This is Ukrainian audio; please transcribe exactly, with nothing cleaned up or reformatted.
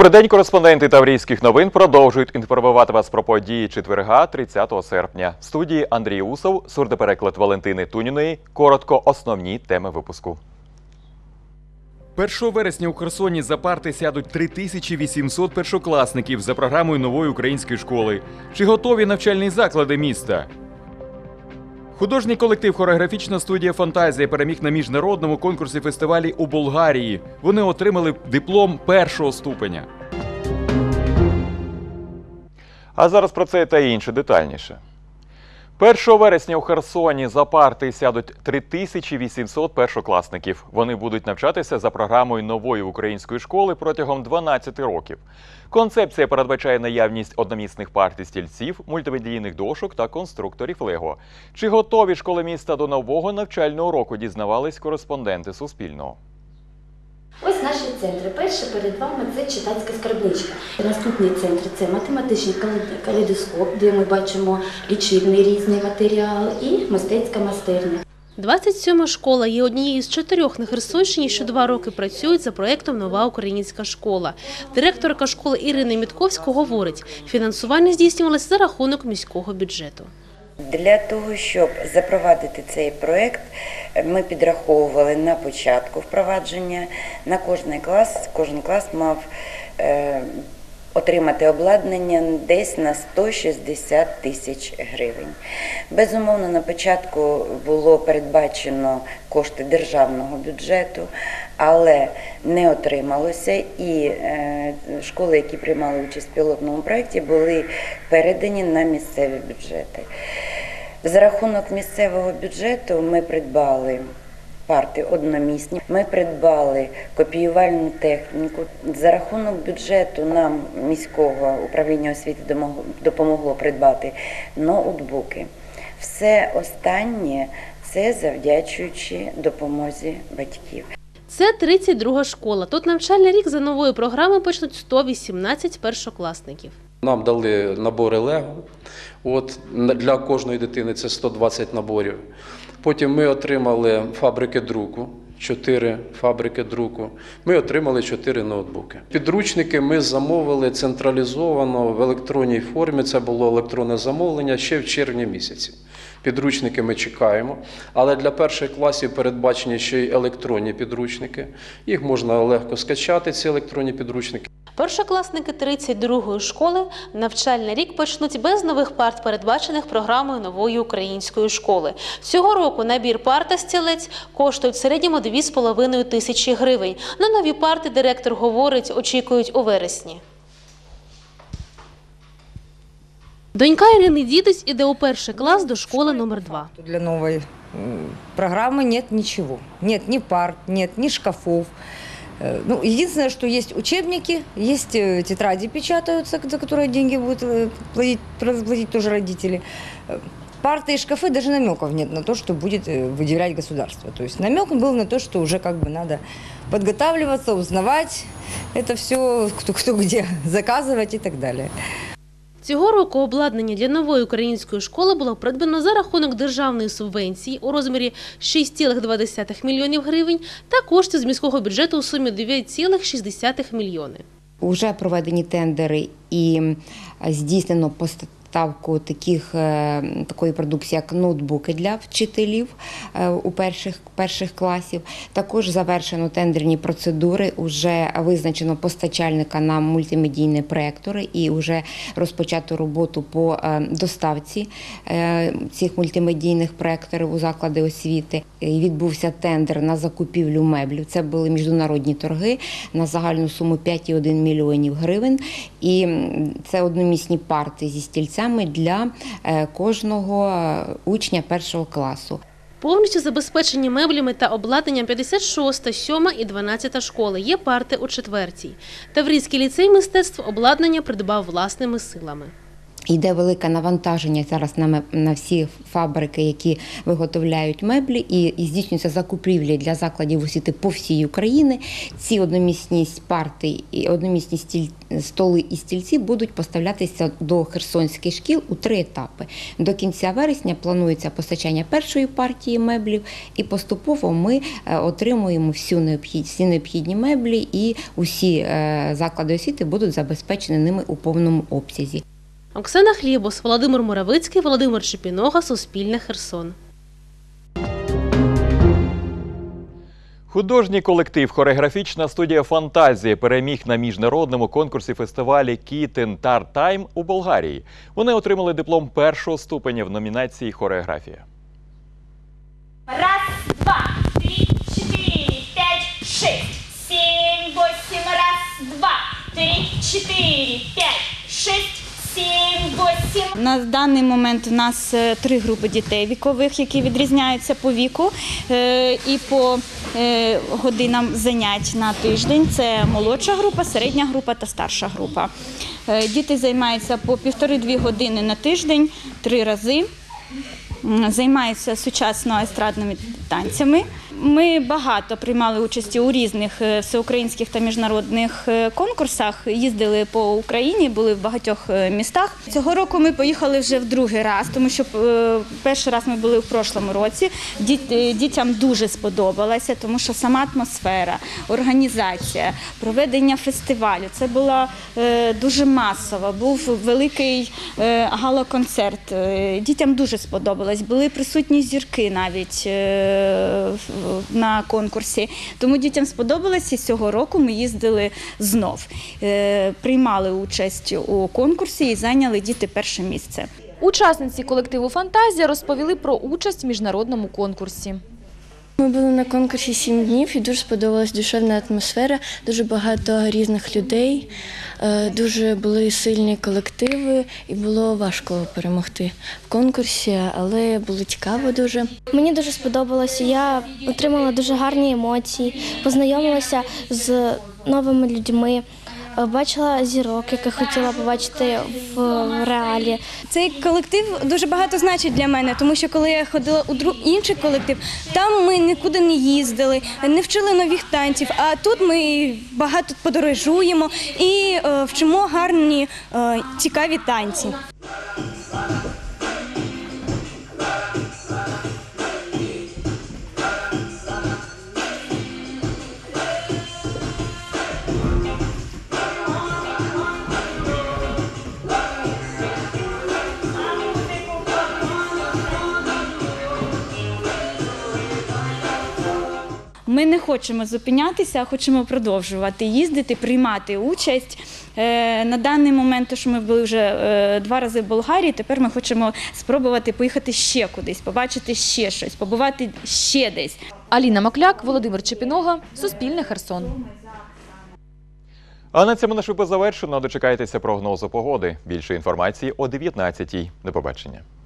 Добрий день, кореспонденти Таврійських новин продовжують інформувати вас про події четверга, тридцятого серпня. В студії Андрій Усов, сурдопереклад Валентини Туніної. Коротко основні теми випуску. першого вересня у Херсоні за парти сядуть три тисячі вісімсот першокласників за програмою нової української школи. Чи готові навчальні заклади міста? Художній колектив «Хореографічна студія «Фантазія» переміг на міжнародному конкурсі фестивалі у Болгарії. Вони отримали диплом першого ступеня. А зараз про це та інше детальніше. першого вересня у Херсоні за парти сядуть три тисячі вісімсот першокласників. Вони будуть навчатися за програмою нової української школи протягом дванадцяти років. Концепція передбачає наявність одномісних парт і стільців, мультимедійних дошок та конструкторів Лего. Чи готові школи міста до нового навчального року, дізнавались кореспонденти Суспільного. Ось наші центри. Перше перед вами – це читацька скарбничка. Наступний центр – це математичний калейдоскоп, де ми бачимо лічильний різний матеріал, і мистецька майстерня. двадцять сьома школа є однією з чотирьох на Херсонщині, що два роки працюють за проєктом «Нова українська школа». Директорка школи Ірина Мітковська говорить, фінансування здійснювалося за рахунок міського бюджету. Для того, щоб запровадити цей проєкт, ми підраховували на початку впровадження на кожний клас. Кожен клас мав е, отримати обладнання десь на сто шістдесят тисяч гривень. Безумовно, на початку було передбачено кошти державного бюджету, але не отрималося, і е, школи, які приймали участь в пілотному проєкті, були передані на місцеві бюджети. За рахунок місцевого бюджету ми придбали парти одномісні, ми придбали копіювальну техніку. За рахунок бюджету нам міського управління освіти допомогло придбати ноутбуки. Все останнє – це завдячуючи допомозі батьків. Це тридцять друга школа. Тут навчальний рік за новою програмою почнуть сто вісімнадцять першокласників. Нам дали набори Лего. От, для кожної дитини це сто двадцять наборів. Потім ми отримали фабрики друку, чотири фабрики друку. Ми отримали чотири ноутбуки. Підручники ми замовили централізовано в електронній формі. Це було електронне замовлення ще в червні місяці. Підручники ми чекаємо, але для перших класів передбачені ще й електронні підручники. Їх можна легко скачати, ці електронні підручники. Першокласники тридцять другої школи навчальний рік почнуть без нових парт, передбачених програмою нової української школи. Цього року набір парт та стілець коштують в середньому дві з половиною тисячі гривень. На нові парти, директор говорить, очікують у вересні. Донька Ірини Дідусь іде у перший клас до школи номер два. Для нової програми нет ничего. Нет ни парт, нет ни шкафов. Ну, единственное, что есть учебники, есть тетради печатаются, за которые деньги будут платить, платить тоже родители. Парты и шкафы даже намеков нет на то, что будет выделять государство. То есть намек был на то, что уже как бы надо подготавливаться, узнавать это все, кто, кто где заказывать и так далее. Цього року обладнання для нової української школи було придбано за рахунок державної субвенції у розмірі шість цілих два десятих мільйонів гривень та коштів з міського бюджету у сумі дев'ять цілих шість десятих мільйони. Уже проведені тендери і здійснено поставку таких, такої продукції, як ноутбуки для вчителів у перших, перших класів. Також завершено тендерні процедури, вже визначено постачальника на мультимедійні проєктори і вже розпочато роботу по доставці цих мультимедійних проєкторів у заклади освіти. Відбувся тендер на закупівлю меблів. Це були міжнародні торги на загальну суму п'ять цілих одна десята мільйонів гривень. І це одномісні парти зі стільцями для кожного учня першого класу. Повністю забезпечені меблями та обладнанням п'ятдесят шоста, сьома і дванадцята школи. Є парти у четвертій. Таврійський ліцей мистецтв обладнання придбав власними силами. Йде велике навантаження зараз на, ме- на всі фабрики, які виготовляють меблі, і, і здійснюються закупівлі для закладів освіти по всій Україні. Ці одномісні парти, і одномісні стіль, столи і стільці будуть поставлятися до херсонських шкіл у три етапи. До кінця вересня планується постачання першої партії меблів, і поступово ми е, отримуємо всю необхід, всі необхідні меблі, і усі е, заклади освіти будуть забезпечені ними у повному обсязі. Оксана Хлібус, Володимир Моравицький, Володимир Чепінога, Суспільне, Херсон. Художній колектив «Хореографічна студія «Фантазія» переміг на міжнародному конкурсі фестивалі «Кітен Тар Тайм» у Болгарії. Вони отримали диплом першого ступеня в номінації «Хореографія». Раз, два, три, четыре, пять, шесть, семь, восемь. Раз, два, три, четыре, пять, шесть, сім, вісім. На даний момент у нас е, три групи дітей вікових, які відрізняються по віку е, і по е, годинам занять на тиждень. Це молодша група, середня група та старша група. Е, Діти займаються по півтори-дві години на тиждень, три рази. М, Займаються сучасно естрадними танцями. Ми багато приймали участі у різних е, всеукраїнських та міжнародних е, конкурсах, їздили по Україні, були в багатьох е, містах. Цього року ми поїхали вже в другий раз, тому що е, перший раз ми були в прошлому році. Діт- е, Дітям дуже сподобалося, тому що сама атмосфера, організація, проведення фестивалю – це було е, дуже масово, був великий е, гала-концерт. Е, Дітям дуже сподобалось, були присутні зірки навіть е, в- на конкурсі. Тому дітям сподобалося, і цього року ми їздили знов. Е, Приймали участь у конкурсі і зайняли діти перше місце. Учасниці колективу «Фантазія» розповіли про участь в міжнародному конкурсі. Ми були на конкурсі сім днів і дуже сподобалась душевна атмосфера, дуже багато різних людей, е, дуже були сильні колективи і було важко перемогти в конкурсі, але було цікаво дуже. Мені дуже сподобалося, я отримала дуже гарні емоції, познайомилася з новими людьми, бачила зірок, яких хотіла побачити в реалі. Цей колектив дуже багато значить для мене, тому що коли я ходила у друг інший колектив, там ми нікуди не їздили, не вчили нових танців, а тут ми багато подорожуємо і е, вчимо гарні, е, цікаві танці. Ми не хочемо зупинятися, а хочемо продовжувати їздити, приймати участь. Е, На даний момент, то, що ми були вже е, два рази в Болгарії, тепер ми хочемо спробувати поїхати ще кудись, побачити ще щось, побувати ще десь. Аліна Макляк, Володимир Чепінога, Суспільне, Херсон. А на цьому наш випуск завершено. Дочекайтеся прогнозу погоди. Більше інформації о дев'ятнадцятій. До побачення.